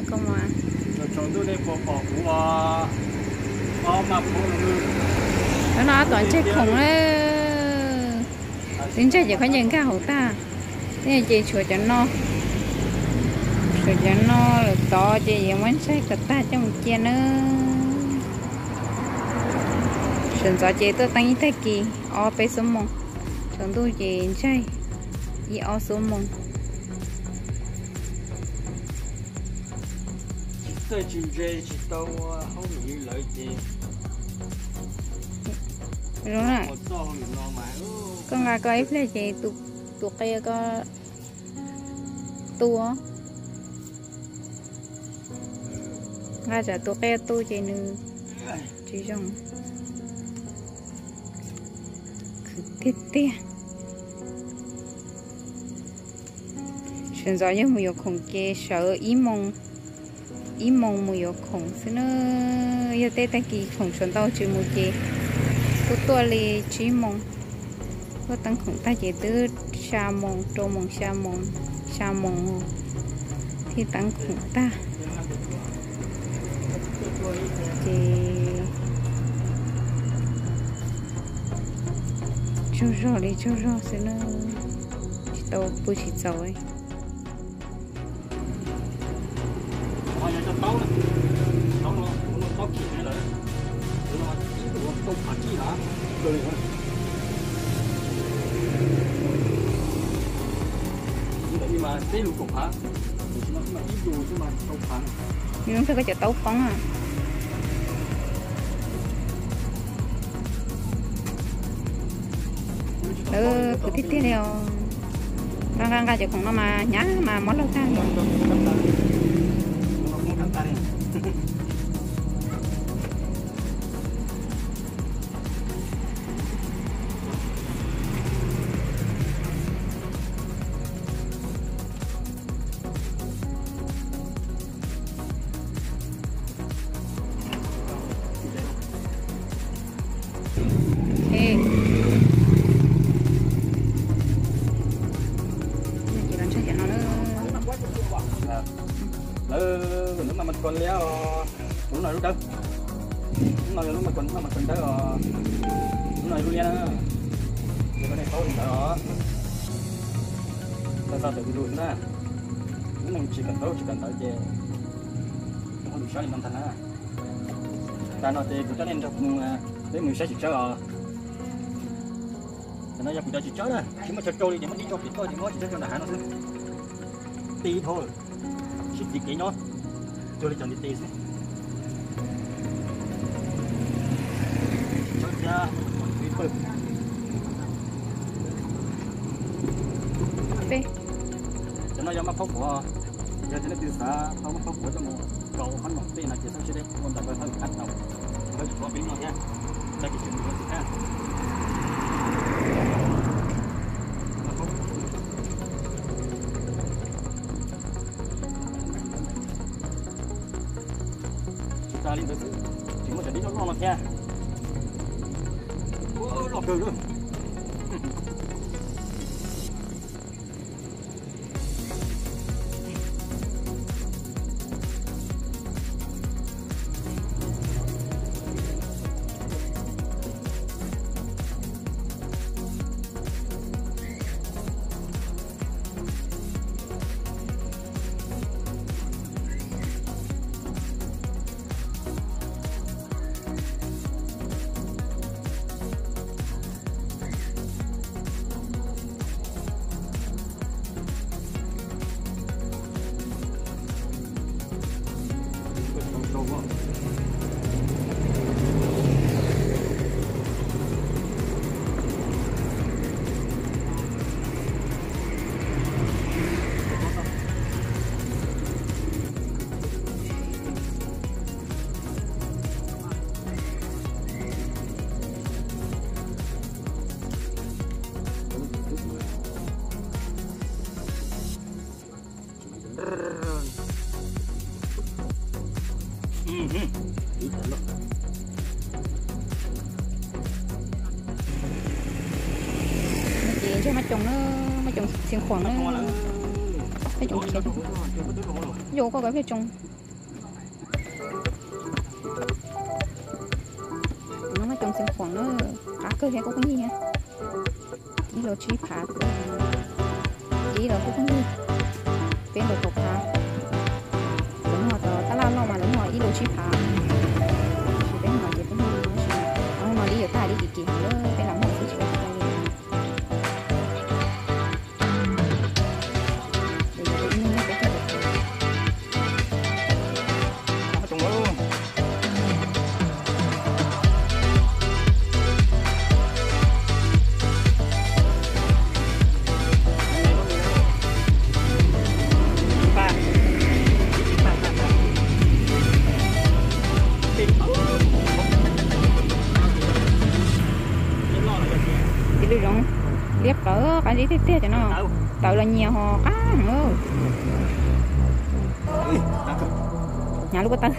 không mà chọn tôi đây bỏ của mà nó toàn chết khủng đấy tính chơi chỉ có những cái hậu ta thế chị chuột cho nó là to chị vẫn muốn xây cả ta trong một kia nữa sườn gió chị tôi tăng thế kì ở bên số mông chúng tôi chị chơi y ở số mông tôi chỉ chơi chỉ tao không nghĩ lợi gì đúng rồi con gà có ít là chị tụ kia có tua gà chả tụ kia tu chị nữ chỉ dùng tít tít chuyển gió như một khủng kia sợ ý mong một khủng xin nó giờ tết ta kỳ khủng chuyển tao chỉ một kia tôi li chỉ mong có tăng khủng ta chỉ từ xa mong trâu mong xa mong thì tăng khủng ta thì cho rồi xin nó tao bự chỉ rồi mà té lụt cục hả? Mà ít dù chứ mà tàu phẳng. Nhưng phải có chợ tàu phẳng à? Cứ thích thế nào? Răng chợ không nó mà nhá mà món lâu ra. Nếu mà mình còn léo đúng rồi lúc đó lúc này lúc mà còn tới lúc này luôn nha rồi cái này không đó sao tự luôn đó nếu mình chỉ cần tới chè không được sao thì năm thành á ta nói thì cũng cho nên trong để mình sẽ chỉ cho nó giờ cũng cho chỉ cho đó chứ mà cho trôi đi thì mình đi cho thì thôi thì nó chỉ cho đại nó thôi tí thôi chỉ tí cái nó cho đi chọn đi tí xem cho ra đi bự đi cho nó giống phốc của giờ thì nó từ xa không phốc của cho một cầu hắn một tí là chỉ sang đây còn đặt vào hơi cắt đầu hơi có biến nó nha đây cái chuyện của chúng ta ta đi tới chỉ một trận đi nó lọt nha lọt đường luôn chị cho mấy chồng xiên khoản nó mấy chồng kia dù có cái phía trong nó mới trồng sinh khoảng nó cá cơ hay có cái gì ha chỉ là chỉ phá chỉ là có cái gì bên là cột phá đúng rồi ta làm lâu mà đúng rồi ý đồ chỉ phá chỉ bên ngoài chỉ bên ngoài ông mà đi ở tại đi kỹ nữa bên làm một cái chỉ là cái gì bây giờ tự nhiên nó cái trồng luôn đi rong liếp cỡ cái gì tiếp cho nó tự là nhiều họ cá nữa nhà lúc có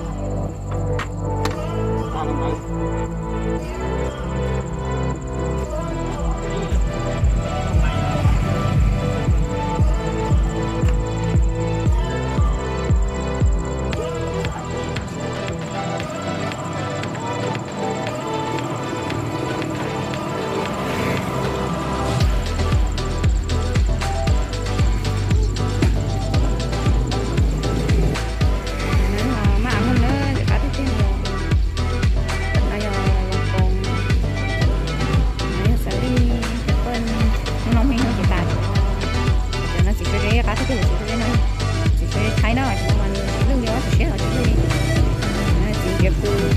thấy nó là mình lương điều thì sẽ là chỉ việc từ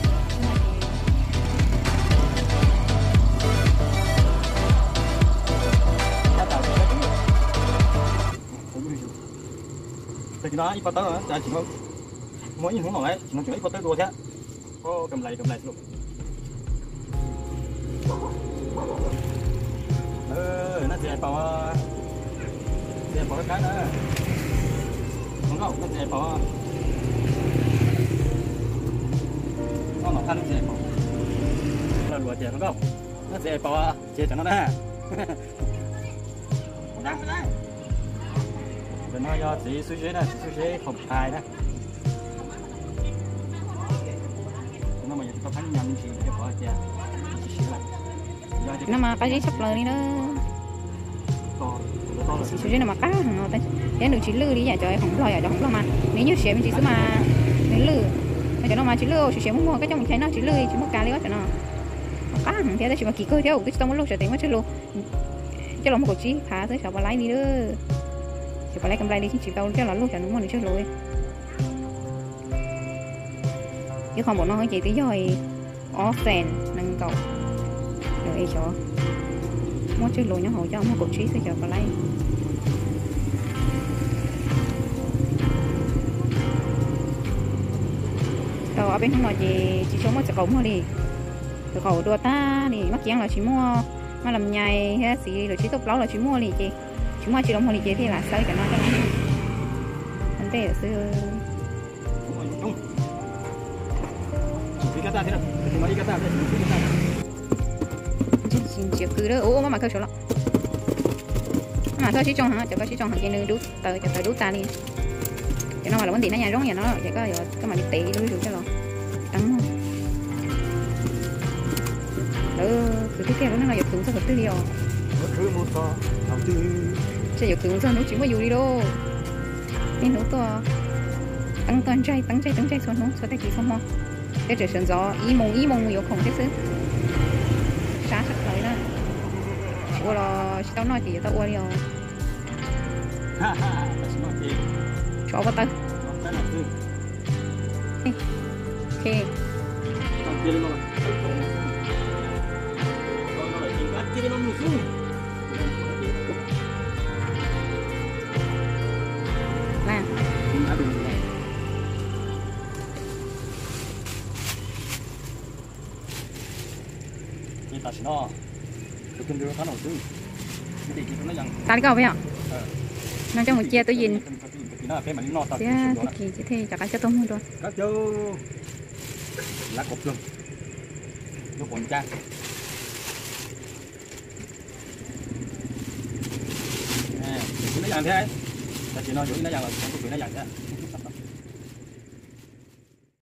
thì nó ít tới rồi, chỉ không mỗi nhìn không nổi đấy, chỉ nó chuyện ít tới rồi thế, có cầm lại luôn. Nó sẽ bỏ cái nữa, không không, nó sẽ bỏ nó mà thân sẽ bỏ, là lúa chè không không, nó sẽ bỏ chè cho nó nè, đang đây, rồi nó do chỉ suy chế này, suy chế không hài đó, nó mà có thắng nhầm thì cái bỏ chè, nó mà cái gì sắp lời đi nữa chỉ số nào mà cá nó tay cái được chỉ lư đi nhà trời không lo cho không lo mà nếu như xém chỉ số mà nếu lư cho nó mà chỉ lư chỉ xém không mua cái trong mình thấy nó chỉ lư chỉ một cá lấy cho nó cá hàng thế chỉ mà kỳ cơ theo cái trong lúc chờ tiền mất chứ luôn cho nó một cổ chí phá tới sao bà lấy đi nữa chỉ bà lấy cầm lấy đi chỉ đâu cho nó luôn cho nó mua được chứ rồi chứ không bọn nó chỉ tới rồi offset nâng cầu rồi cho mua chơi lùi nó hồi cho một cổ trí sẽ cho vào lấy rồi ở bên không nói gì chỉ số mua sẽ cổng thôi đi từ khẩu đua ta thì mắc chén là chỉ mua mà làm nhai hay gì rồi chỉ tốc láo là chỉ mua đi chị chỉ mua chỉ đồng hồ đi chị thì là sao cho nó cho nó vấn đề là xưa xin chào cứ đó ủa mà cơ số lắm mà thôi chỉ trong hả cho có chỉ trong hàng kia nữa đút tờ cho tờ đút ta đi cho nó mà là vấn đề nó nhà giống nhà nó chỉ có cái mà đi tệ đuôi được cho nó đắng không cứ tiếp theo nó là giật tướng sao vật tư đi rồi sẽ giật tướng sao nó chỉ có dù đi đâu nên nó to tăng trai xuống không sao tay chỉ không không cái trời sườn gió ý mông nhiều khổng thế chứ sáng sắp tới đó ủa là tao nói thì tao ua đi rồi cho vào tay ok làm ta chỉ nó cái kinh đưa nó đầu tư cái gì nó rằng ta đi câu vậy ạ nó trong một chia tôi nhìn nó cái mà nó ta thì chỉ thế chả cho tôm thôi các chú lá cột luôn nó còn trang nè nó dạng thế ta chỉ nó giữ nó dạng là không có chuyện nó dạng thế